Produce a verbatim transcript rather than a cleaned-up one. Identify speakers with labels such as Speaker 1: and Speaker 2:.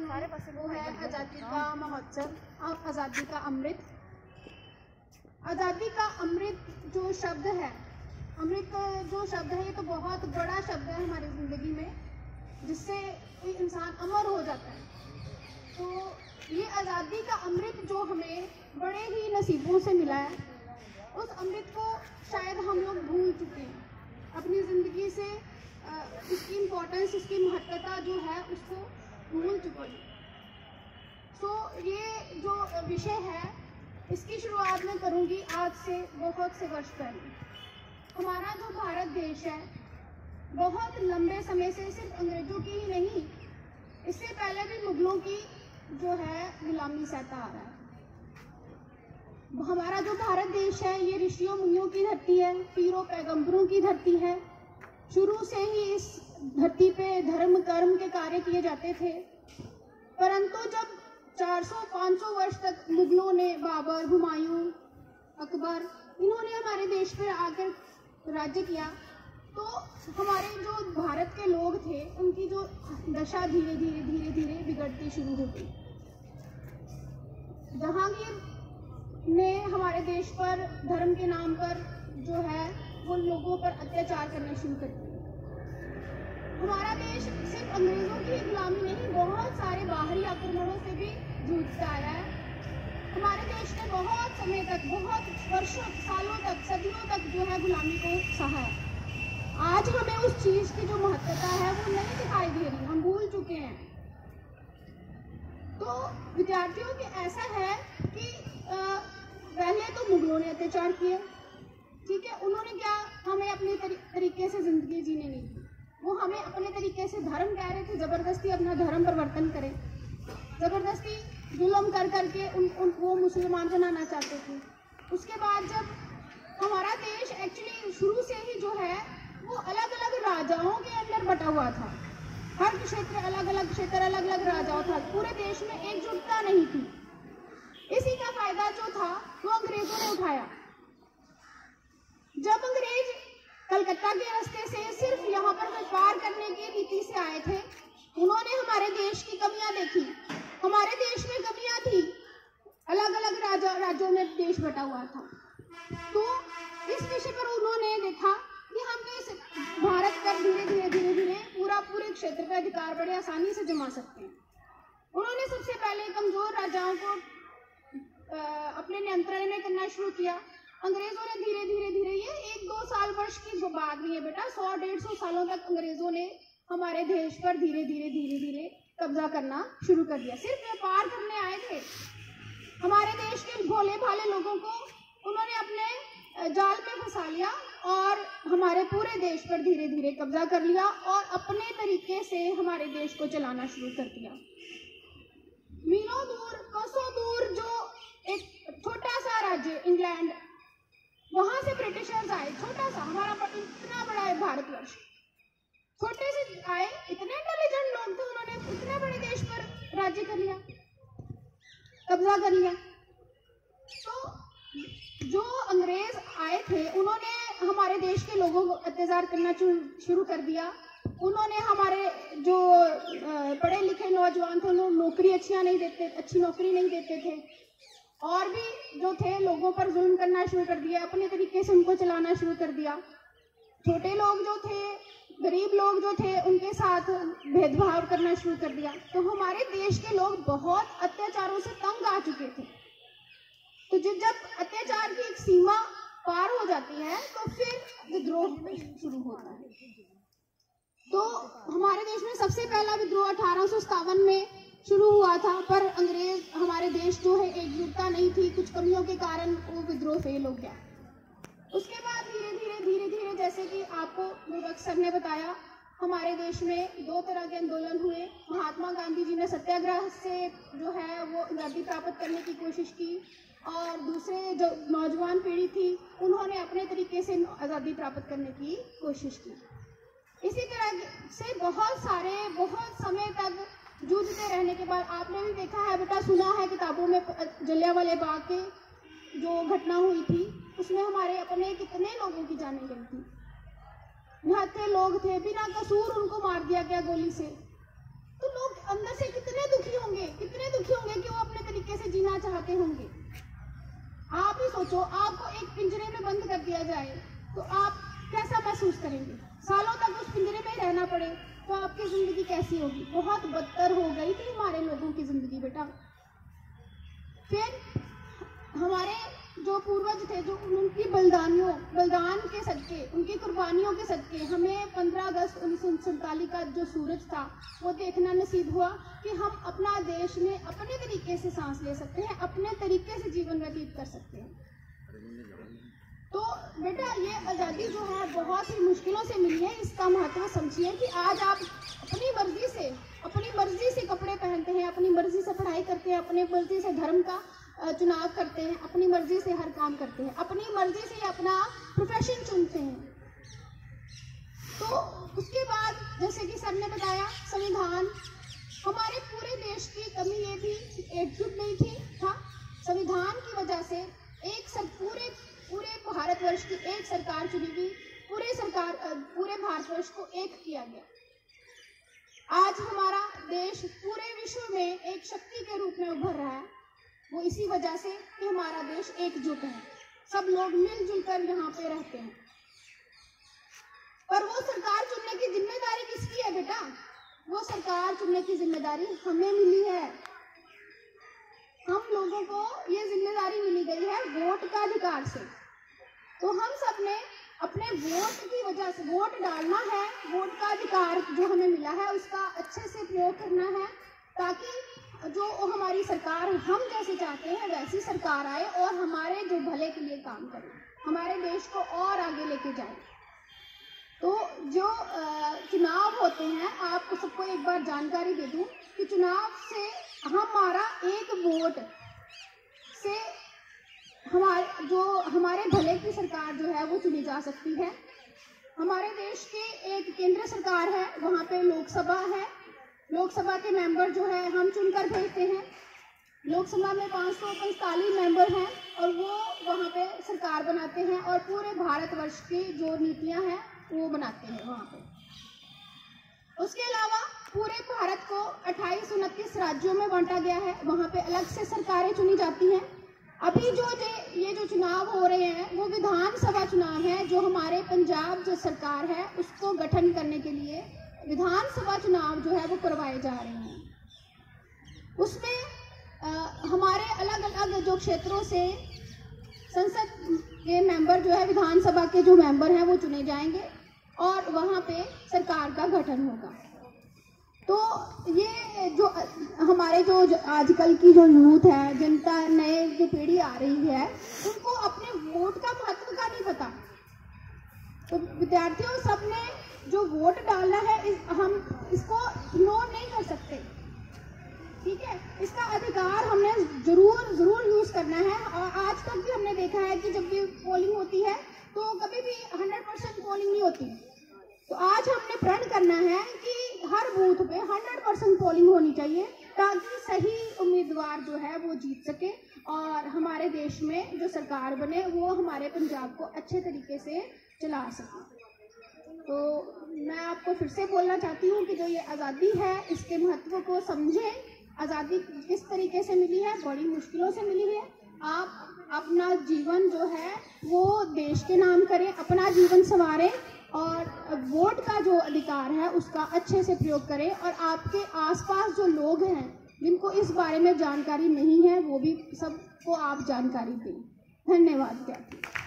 Speaker 1: वो है आज़ादी का महोत्सव, आज़ादी का अमृत। आज़ादी का अमृत जो शब्द है, अमृत जो शब्द है, ये तो बहुत बड़ा शब्द है हमारी ज़िंदगी में, जिससे कोई इंसान अमर हो जाता है। तो ये आज़ादी का अमृत जो हमें बड़े ही नसीबों से मिला है, उस अमृत को शायद हम लोग भूल चुके हैं अपनी ज़िंदगी से। इसकी इम्पोर्टेंस, इसकी महत्वता जो है, उसको भूल चुके हैं। तो ये जो विषय है, इसकी शुरुआत मैं करूँगी आज से बहुत से वर्ष पहले। हमारा जो भारत देश है, बहुत लंबे समय से सिर्फ अंग्रेज़ों की ही नहीं, इससे पहले भी मुगलों की जो है गुलामी सहता आ रहा है। हमारा जो भारत देश है, ये ऋषियों मुनियों की धरती है, पीरों पैगंबरों की धरती है। शुरू से ही इस धरती पे धर्म कर्म के कार्य किए जाते थे। परंतु जब चार सौ पाँच सौ वर्ष तक मुगलों ने, बाबर, हुमायूं, अकबर, इन्होंने हमारे देश पर आकर राज्य किया, तो हमारे जो भारत के लोग थे, उनकी जो दशा धीरे धीरे धीरे धीरे बिगड़ती शुरू हो गई। जहांगीर ने हमारे देश पर धर्म के नाम पर जो है वो लोगों पर अत्याचार करना शुरू कर दिया। हमारा देश सिर्फ अंग्रेजों की गुलामी नहीं, बहुत सारे बाहरी आक्रमणों से भी जूझता आया है। हमारे देश ने बहुत समय तक, बहुत वर्षों, सालों तक, सदियों तक जो है गुलामी को सहा है। आज हमें उस चीज की जो महत्वता है वो नहीं दिखाई दे रही, हम भूल चुके हैं। तो विद्यार्थियों के ऐसा है कि आ, पहले तो मुगलों ने अत्याचार किए, ठीक है, उन्होंने क्या, हमें अपने तरी, तरीके से जिंदगी जीने नहीं दी। वो हमें अपने तरीके से धर्म कह रहे थे, जबरदस्ती अपना धर्म परिवर्तन करें, जबरदस्ती जुल्म कर करके उन, उन वो मुसलमान बनाना चाहते थे। उसके बाद जब हमारा देश एक्चुअली शुरू से ही जो है वो अलग अलग राजाओं के अंदर बटा हुआ था, हर क्षेत्र अलग अलग क्षेत्र अलग अलग राजाओं था, पूरे देश में एकजुटता नहीं थी। इसी का फायदा जो था वो अंग्रेजों ने उठाया। जब अंग्रेज कलकत्ता के रास्ते से सिर्फ यहाँ पर व्यापार करने की रीति से आए थे, उन्होंने हमारे देश की कमियां देखी। हमारे देश में कमियां थी, अलग अलग राजा राज्यों में देश बटा हुआ था। तो इस विषय पर उन्होंने देखा कि हम कैसे भारत पर धीरे धीरे धीरे धीरे पूरा पूरे क्षेत्र पर अधिकार बड़े आसानी से जमा सकते हैं। उन्होंने सबसे पहले कमजोर राजाओं को आ, अपने नियंत्रण में करना शुरू किया। अंग्रेजों ने धीरे धीरे धीरे, ये एक दो साल वर्ष की बात नहीं है बेटा, सौ डेढ़ सौ सालों तक अंग्रेजों ने हमारे देश पर धीरे धीरे धीरे धीरे कब्जा करना शुरू कर दिया। सिर्फ व्यापार करने आए थे, हमारे देश के भोले भाले लोगों को उन्होंने अपने जाल में फंसा लिया और हमारे पूरे देश पर धीरे धीरे कब्जा कर लिया और अपने तरीके से हमारे देश को चलाना शुरू कर दिया। मीलों दूर, कोसों दूर जो एक छोटा सा राज्य इंग्लैंड, वहां से ब्रिटिशर्स आए। छोटा सा, हमारा इतना बड़ा है भारतवर्ष, छोटे से आए, इतने इंटेलिजेंट लोग थे, उन्होंने इतने बड़े देश पर राज्य कर लिया, कब्जा कर लिया। तो जो अंग्रेज आए थे, उन्होंने हमारे देश के लोगों को अत्याचार करना शुरू कर दिया। उन्होंने हमारे जो पढ़े लिखे नौजवान थे, उन्हें नौकरी अच्छी नहीं देते, अच्छी नौकरी नहीं देते थे, और भी जो थे लोगों पर जुल्म करना शुरू कर दिया, अपने तरीके से उनको चलाना शुरू कर दिया। छोटे लोग जो थे, गरीब लोग जो थे, उनके साथ भेदभाव करना शुरू कर दिया। तो हमारे देश के लोग बहुत अत्याचारों से तंग आ चुके थे। तो जब जब अत्याचार की एक सीमा पार हो जाती है तो फिर विद्रोह शुरू होता है। तो हमारे देश में सबसे पहला विद्रोह अठारह सौ सत्तावन में शुरू हुआ था, पर अंग्रेज, हमारे देश जो है एकजुटता नहीं थी, कुछ कमियों के कारण वो विद्रोह फेल हो गया। उसके बाद धीरे धीरे धीरे धीरे जैसे कि आपको विवेक सर ने बताया, हमारे देश में दो तरह के आंदोलन हुए। महात्मा गांधी जी ने सत्याग्रह से जो है वो आज़ादी प्राप्त करने की कोशिश की, और दूसरे जो नौजवान पीढ़ी थी, उन्होंने अपने तरीके से आज़ादी प्राप्त करने की कोशिश की। इसी तरह से बहुत सारे बहुत समय तक जूझते रहने के बाद आपने भी देखा है बेटा, सुना है किताबों में, जलियांवाला बाग के जो घटना हुई थी, उसमें हमारे अपने कितने लोगों की जानें गई थी। निहत्थे लोग थे, बिना कसूर उनको मार दिया गया गोली से। तो लोग अंदर से कितने दुखी होंगे। सोचो, आपको एक पिंजरे में बंद कर दिया जाए तो आप कैसा महसूस करेंगे? सालों तक उस पिंजरे में रहना पड़े तो आपकी जिंदगी कैसी होगी? बहुत बदतर हो गई थी हमारे लोगों की जिंदगी बेटा। फिर हमारे जो पूर्वज थे, जो उनकी बलिदानियों बलिदान के सदके, उनकी कुर्बानियों के सदके हमें पंद्रह अगस्त उन्नीस सौ सैंतालीस का जो सूरज था वो देखना नसीब हुआ कि हम अपना देश में अपने तरीके से सांस ले सकते हैं, अपने तरीके से जीवन व्यतीत कर सकते हैं। तो बेटा ये आज़ादी जो है बहुत ही मुश्किलों से मिली है। इसका महत्व समझिए कि आज आप अपनी मर्जी से अपनी मर्जी से कपड़े पहनते हैं, अपनी मर्जी से पढ़ाई करते हैं, अपनी मर्जी से धर्म का चुनाव करते हैं, अपनी मर्जी से हर काम करते हैं, अपनी मर्जी से अपना प्रोफेशन चुनते हैं। तो उसके बाद जैसे कि सर ने बताया, संविधान, हमारे पूरे देश की कमी ये थी कि एकजुट नहीं थी था। संविधान की वजह से एक सर पूरे पूरे भारतवर्ष की एक सरकार चुनी गई, पूरे सरकार पूरे भारतवर्ष को एक किया गया। आज हमारा देश पूरे विश्व में एक शक्ति के रूप में उभर रहा है। वो इसी वजह से कि हमारा देश एकजुट है, सब लोग मिलजुल कर यहाँ पे रहते हैं। पर वो सरकार चुनने की जिम्मेदारी किसकी है बेटा? वो सरकार चुनने की जिम्मेदारी हमें मिली है। हम लोगों को ये जिम्मेदारी मिली गई है वोट का अधिकार से। तो हम सब ने अपने वोट की वजह से, वोट डालना है, वोट का अधिकार जो हमें मिला है उसका अच्छे से प्रयोग करना है, ताकि जो हमारी सरकार हम जैसे चाहते हैं वैसी सरकार आए और हमारे जो भले के लिए काम करे, हमारे देश को और आगे लेके जाए। तो जो चुनाव होते हैं, आपको सबको एक बार जानकारी दे दूं कि चुनाव से हमारा एक वोट से हमारे जो हमारे भले की सरकार जो है वो चुनी जा सकती है। हमारे देश के एक केंद्र सरकार है, वहाँ पे लोकसभा है, लोकसभा के मेंबर जो है हम चुनकर भेजते हैं। लोकसभा में पाँच सौ पैंतालीस मेंबर हैं और वो वहाँ पे सरकार बनाते हैं और पूरे भारतवर्ष की जो नीतियाँ हैं वो बनाते हैं वहाँ पे। उसके अलावा पूरे भारत को अट्ठाईस उनतीस राज्यों में बांटा गया है, वहाँ पे अलग से सरकारें चुनी जाती हैं। अभी जो ये जो चुनाव हो रहे हैं वो विधानसभा चुनाव है, जो हमारे पंजाब जो सरकार है उसको गठन करने के लिए विधानसभा चुनाव जो है वो करवाए जा रहे हैं। उसमें आ, हमारे अलग अलग जो क्षेत्रों से संसद के मेंबर जो है, विधानसभा के जो मेंबर हैं वो चुने जाएंगे और वहाँ पे सरकार का गठन होगा। तो ये जो हमारे जो आजकल की जो यूथ है, जनता, नए जो पीढ़ी आ रही है, उनको अपने वोट का महत्व का नहीं पता। तो विद्यार्थियों, सबने जो वोट डालना है इस, हम इसको इग्नोर नहीं कर सकते, ठीक है? इसका अधिकार हमने जरूर जरूर यूज करना है। और आज तक भी हमने देखा है कि जब भी पोलिंग होती है तो कभी भी हंड्रेड परसेंट पोलिंग नहीं होती। तो आज हमने प्रण करना है कि हर बूथ पे हंड्रेड परसेंट पोलिंग होनी चाहिए, ताकि सही उम्मीदवार जो है वो जीत सके और हमारे देश में जो सरकार बने वो हमारे पंजाब को अच्छे तरीके से चला सके। तो मैं आपको फिर से बोलना चाहती हूँ कि जो ये आज़ादी है इसके महत्व को समझें। आज़ादी किस तरीके से मिली है, बड़ी मुश्किलों से मिली है। आप अपना जीवन जो है वो देश के नाम करें, अपना जीवन संवारें और वोट का जो अधिकार है उसका अच्छे से प्रयोग करें। और आपके आसपास जो लोग हैं जिनको इस बारे में जानकारी नहीं है वो भी सबको आप जानकारी दें। धन्यवाद।